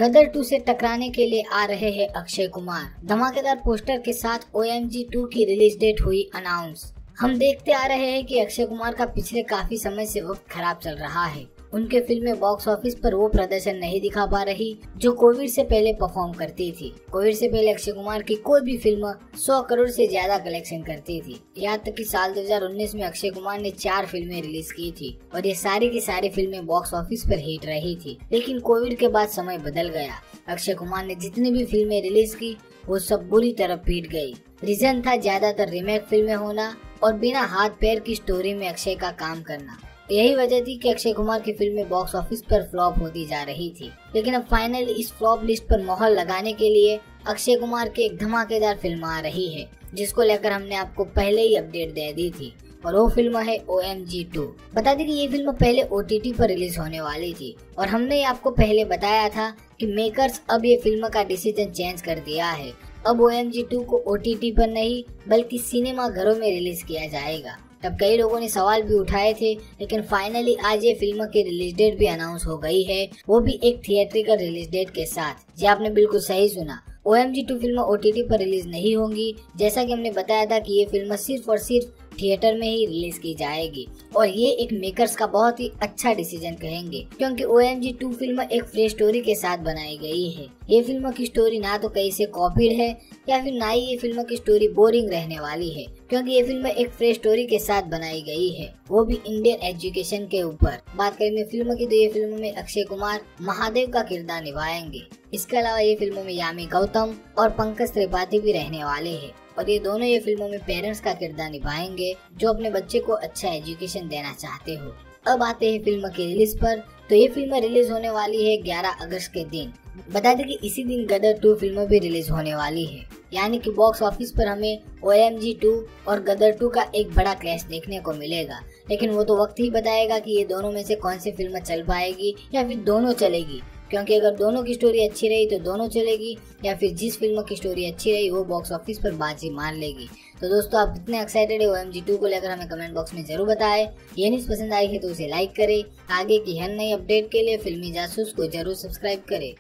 गदर 2 से टकराने के लिए आ रहे हैं अक्षय कुमार। धमाकेदार पोस्टर के साथ OMG 2 की रिलीज डेट हुई अनाउंस। हम देखते आ रहे हैं कि अक्षय कुमार का पिछले काफी समय से वक्त खराब चल रहा है। उनके फिल्में बॉक्स ऑफिस पर वो प्रदर्शन नहीं दिखा पा रही जो कोविड से पहले परफॉर्म करती थी। कोविड से पहले अक्षय कुमार की कोई भी फिल्म 100 करोड़ से ज्यादा कलेक्शन करती थी। यहाँ तक कि साल 2019 में अक्षय कुमार ने 4 फिल्में रिलीज की थी और ये सारी की सारी फिल्में बॉक्स ऑफिस पर हिट रही थी। लेकिन कोविड के बाद समय बदल गया। अक्षय कुमार ने जितनी भी फिल्में रिलीज की वो सब बुरी तरह पीट गयी। रीजन था ज्यादातर रीमेक फिल्में होना और बिना हाथ पैर की स्टोरी में अक्षय का काम करना। यही वजह थी कि अक्षय कुमार की फिल्में बॉक्स ऑफिस पर फ्लॉप होती जा रही थी। लेकिन अब फाइनली इस फ्लॉप लिस्ट पर मोहर लगाने के लिए अक्षय कुमार की एक धमाकेदार फिल्म आ रही है, जिसको लेकर हमने आपको पहले ही अपडेट दे दी थी और वो फिल्म है OMG 2। बता दें कि ये फिल्म पहले OTT पर रिलीज होने वाली थी और हमने आपको पहले बताया था कि मेकर्स अब ये फिल्म का डिसीजन चेंज कर दिया है। अब OMG 2 को OTT पर नहीं बल्कि सिनेमा घरों में रिलीज किया जाएगा। तब कई लोगों ने सवाल भी उठाए थे, लेकिन फाइनली आज ये फिल्म की रिलीज डेट भी अनाउंस हो गई है, वो भी एक थिएट्रिकल रिलीज डेट के साथ। जी आपने बिल्कुल सही सुना, OMG 2 फिल्म OTT पर रिलीज नहीं होंगी। जैसा कि हमने बताया था कि ये फिल्म सिर्फ और सिर्फ थिएटर में ही रिलीज की जाएगी और ये एक मेकर्स का बहुत ही अच्छा डिसीजन कहेंगे, क्योंकि OMG 2 फिल्म एक फ्रेश स्टोरी के साथ बनाई गई है। ये फिल्म की स्टोरी ना तो कहीं से कॉपीड है या फिर ना ही ये फिल्म की स्टोरी बोरिंग रहने वाली है, क्योंकि ये फिल्म एक फ्रेश स्टोरी के साथ बनाई गई है, वो भी इंडियन एजुकेशन के ऊपर। बात करेंगे फिल्म की तो ये फिल्म में अक्षय कुमार महादेव का किरदार निभाएंगे। इसके अलावा ये फिल्मों में यामी गौतम और पंकज त्रिपाठी भी रहने वाले हैं और ये दोनों ये फिल्मों में पेरेंट्स का किरदार निभाएंगे जो अपने बच्चे को अच्छा एजुकेशन देना चाहते हो। अब आते हैं फिल्म की रिलीज पर, तो ये फिल्म रिलीज होने वाली है 11 अगस्त के दिन। बता दें कि इसी दिन गदर 2 फिल्म भी रिलीज होने वाली है, यानी कि बॉक्स ऑफिस पर हमें OMG 2 और गदर 2 का एक बड़ा क्लैश देखने को मिलेगा। लेकिन वो तो वक्त ही बताएगा कि ये दोनों में से कौन सी फिल्म चल पाएगी या फिर दोनों चलेगी, क्योंकि अगर दोनों की स्टोरी अच्छी रही तो दोनों चलेगी, या फिर जिस फिल्म की स्टोरी अच्छी रही वो बॉक्स ऑफिस पर बाजी मार लेगी। तो दोस्तों आप कितने एक्साइटेड है OMG 2 को लेकर हमें कमेंट बॉक्स में जरूर बताएं। ये न्यूज़ पसंद आई है तो उसे लाइक करें। आगे की हर नई अपडेट के लिए फिल्मी जासूस को जरूर सब्सक्राइब करें।